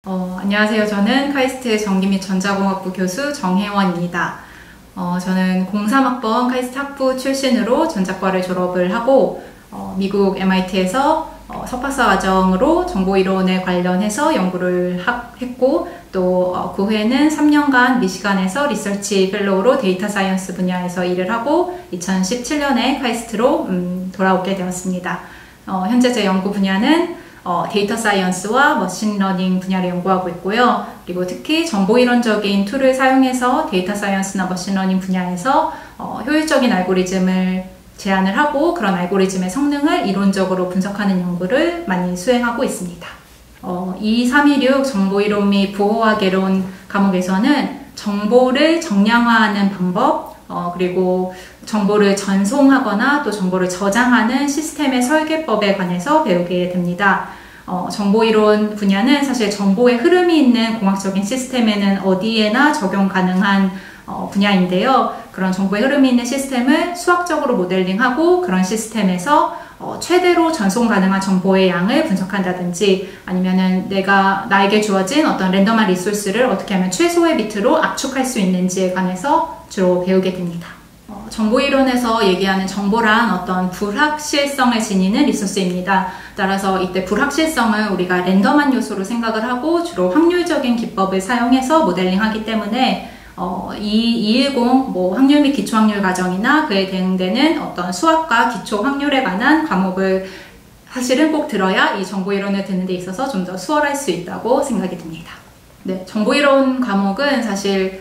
안녕하세요. 저는 카이스트 전기 및 전자공학부 교수 정혜원입니다. 저는 03학번 카이스트 학부 출신으로 전자과를 졸업을 하고 미국 MIT에서 석박사 과정으로 정보이론에 관련해서 연구를 했고 또 그 후에는 3년간 미시간에서 리서치 펠로우로 데이터 사이언스 분야에서 일을 하고 2017년에 카이스트로 돌아오게 되었습니다. 현재 제 연구 분야는 데이터 사이언스와 머신러닝 분야를 연구하고 있고요. 그리고 특히 정보이론적인 툴을 사용해서 데이터 사이언스나 머신러닝 분야에서 효율적인 알고리즘을 제안을 하고 그런 알고리즘의 성능을 이론적으로 분석하는 연구를 많이 수행하고 있습니다. 2316 정보이론 및 부호화 개론 과목에서는 정보를 정량화하는 방법, 그리고 정보를 전송하거나 또 정보를 저장하는 시스템의 설계법에 관해서 배우게 됩니다. 정보이론 분야는 사실 정보의 흐름이 있는 공학적인 시스템에는 어디에나 적용 가능한 분야인데요. 그런 정보의 흐름이 있는 시스템을 수학적으로 모델링하고 그런 시스템에서 최대로 전송 가능한 정보의 양을 분석한다든지 아니면은 나에게 주어진 어떤 랜덤한 리소스를 어떻게 하면 최소의 비트로 압축할 수 있는지에 관해서 주로 배우게 됩니다. 정보이론에서 얘기하는 정보란 어떤 불확실성을 지니는 리소스입니다. 따라서 이때 불확실성을 우리가 랜덤한 요소로 생각을 하고 주로 확률적인 기법을 사용해서 모델링하기 때문에 210 확률 및 기초확률 과정이나 그에 대응되는 어떤 수학과 기초 확률에 관한 과목을 사실은 꼭 들어야 이 정보이론을 듣는 데 있어서 좀 더 수월할 수 있다고 생각이 듭니다. 네, 정보이론 과목은 사실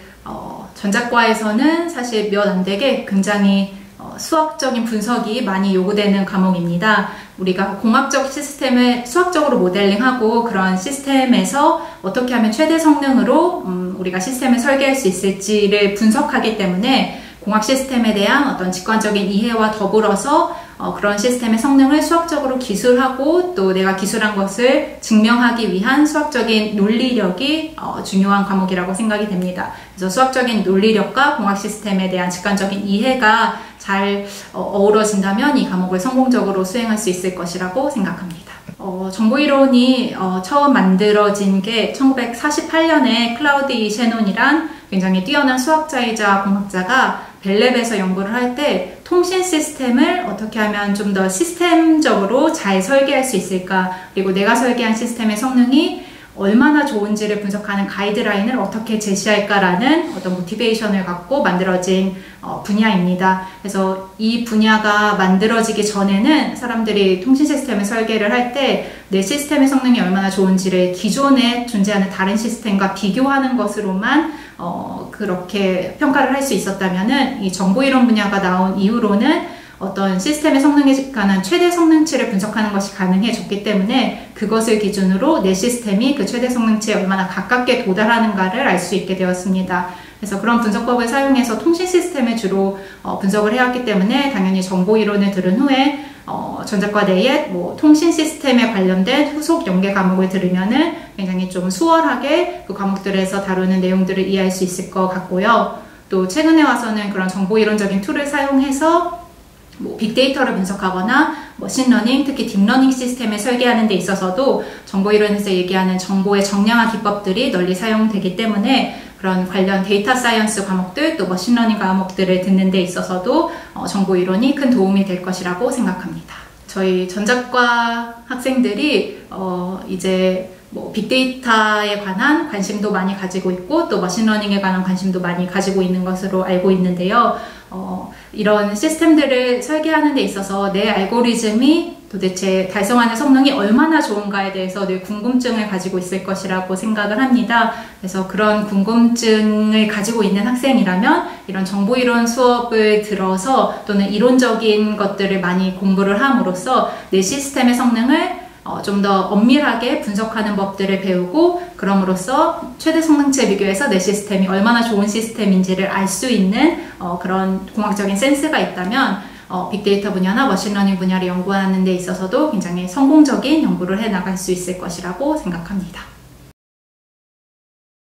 전자과에서는 사실 몇 안 되게 굉장히 수학적인 분석이 많이 요구되는 과목입니다. 우리가 공학적 시스템을 수학적으로 모델링하고 그런 시스템에서 어떻게 하면 최대 성능으로 우리가 시스템을 설계할 수 있을지를 분석하기 때문에 공학 시스템에 대한 어떤 직관적인 이해와 더불어서 그런 시스템의 성능을 수학적으로 기술하고 또 내가 기술한 것을 증명하기 위한 수학적인 논리력이 중요한 과목이라고 생각이 됩니다. 그래서 수학적인 논리력과 공학 시스템에 대한 직관적인 이해가 잘 어우러진다면 이 과목을 성공적으로 수행할 수 있을 것이라고 생각합니다. 정보이론이 처음 만들어진 게 1948년에 클라우디 셰논이란 굉장히 뛰어난 수학자이자 공학자가 벨랩에서 연구를 할 때 통신 시스템을 어떻게 하면 좀 더 시스템적으로 잘 설계할 수 있을까, 그리고 내가 설계한 시스템의 성능이 얼마나 좋은지를 분석하는 가이드라인을 어떻게 제시할까라는 어떤 모티베이션을 갖고 만들어진 분야입니다. 그래서 이 분야가 만들어지기 전에는 사람들이 통신 시스템을 설계를 할 때 내 시스템의 성능이 얼마나 좋은지를 기존에 존재하는 다른 시스템과 비교하는 것으로만 그렇게 평가를 할 수 있었다면은 이 정보이론 분야가 나온 이후로는 어떤 시스템의 성능에 관한 최대 성능치를 분석하는 것이 가능해졌기 때문에 그것을 기준으로 내 시스템이 그 최대 성능치에 얼마나 가깝게 도달하는가를 알 수 있게 되었습니다. 그래서 그런 분석법을 사용해서 통신 시스템을 주로 분석을 해왔기 때문에 당연히 정보이론을 들은 후에 전자과 내에 통신 시스템에 관련된 후속 연계 과목을 들으면은 굉장히 좀 수월하게 그 과목들에서 다루는 내용들을 이해할 수 있을 것 같고요. 또 최근에 와서는 그런 정보이론적인 툴을 사용해서 빅데이터를 분석하거나 머신러닝, 특히 딥러닝 시스템을 설계하는 데 있어서도 정보이론에서 얘기하는 정보의 정량화 기법들이 널리 사용되기 때문에 그런 관련 데이터 사이언스 과목들 또 머신러닝 과목들을 듣는 데 있어서도 정보이론이 큰 도움이 될 것이라고 생각합니다. 저희 전자과 학생들이 이제 빅데이터에 관한 관심도 많이 가지고 있고 또 머신러닝에 관한 관심도 많이 가지고 있는 것으로 알고 있는데요. 이런 시스템들을 설계하는 데 있어서 내 알고리즘이 도대체 달성하는 성능이 얼마나 좋은가에 대해서 늘 궁금증을 가지고 있을 것이라고 생각을 합니다. 그래서 그런 궁금증을 가지고 있는 학생이라면 이런 정보이론 수업을 들어서 또는 이론적인 것들을 많이 공부를 함으로써 내 시스템의 성능을 좀 더 엄밀하게 분석하는 법들을 배우고 그럼으로써 최대 성능치에 비교해서 내 시스템이 얼마나 좋은 시스템인지를 알 수 있는 그런 공학적인 센스가 있다면 빅데이터 분야나 머신러닝 분야를 연구하는 데 있어서도 굉장히 성공적인 연구를 해나갈 수 있을 것이라고 생각합니다.